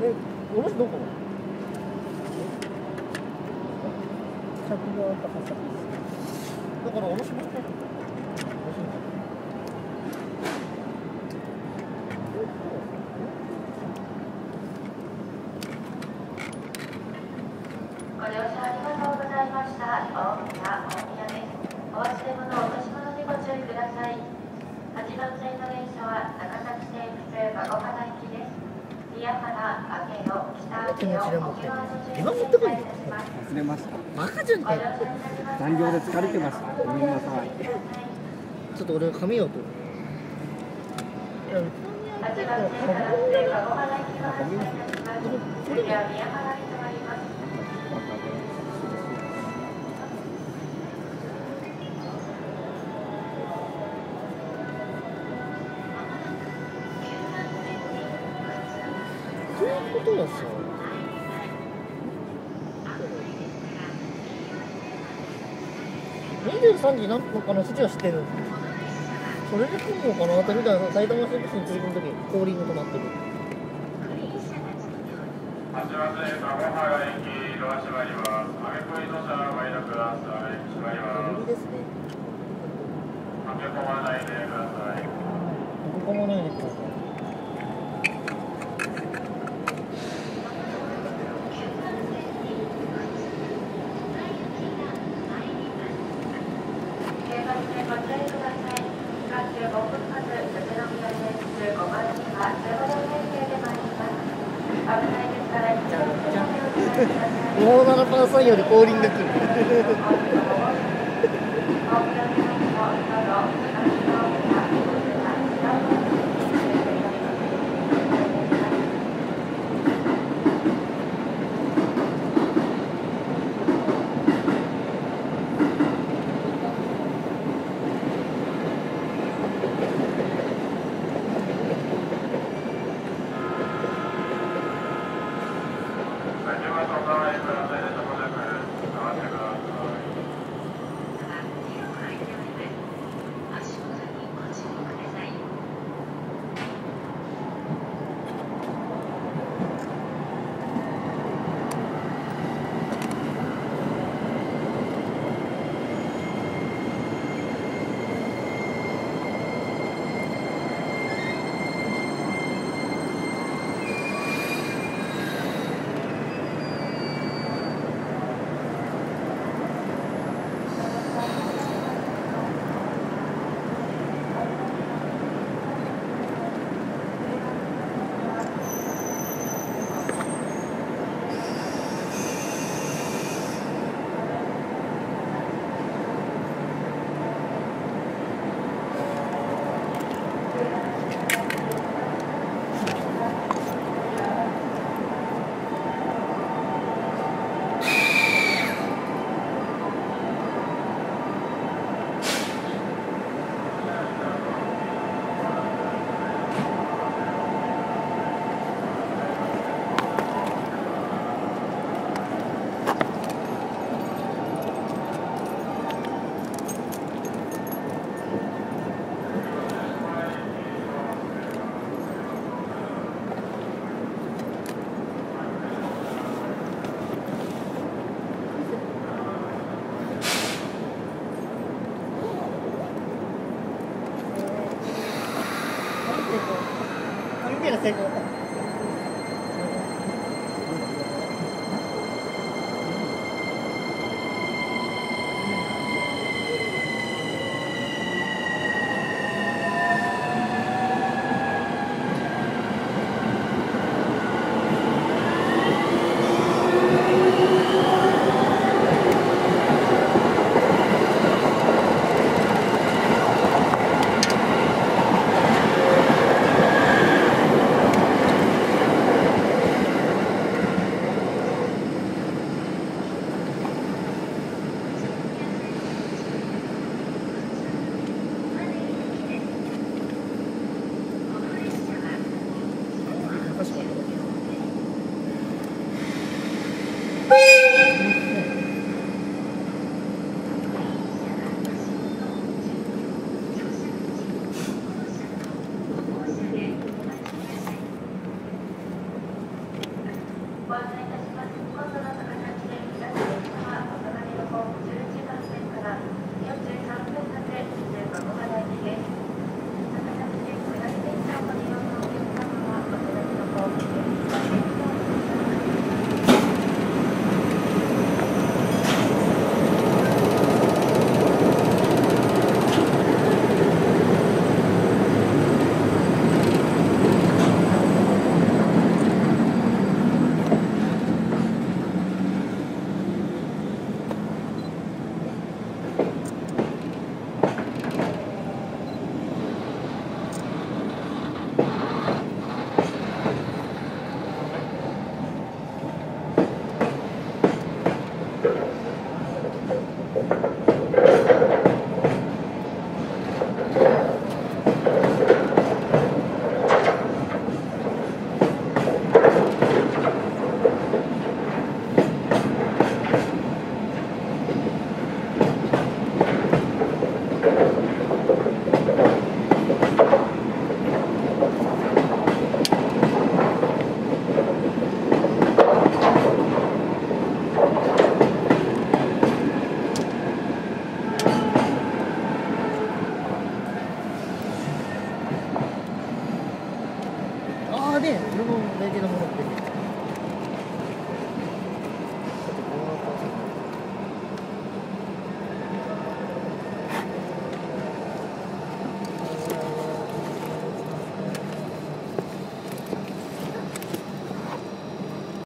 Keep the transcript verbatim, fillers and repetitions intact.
え、おろしどこ？着が高崎です。だからおろしもう一回。 ご乗車ありがとうございました。大宮、大宮です。お忘れ物、落とし物にご注意ください。はちばん線の電車は長崎西武線馬込原行きです。宮原、上野、北上野、沖縄の順に停車いたします。 忘れました。 バカじゃんかよ。 残業で疲れてました。ごめんなさい。 ちょっと俺が髪をと。いや、 はちばん線から線馬込原行きが発車いたします。次は宮原に停まります。 そういうことはさ、にじゅうさんじ何分かの指示は知ってる。それで来るのかなってみたいな。埼玉新聞に釣り込むとき後輪が止まってる。 はちばん線馬込原行きドア閉まります。揚げ込みの車お入りください。閉まります。 無理ですね。 駆け込まないでください。 ここもないでください。もうななパーさんより後輪が来る。成功。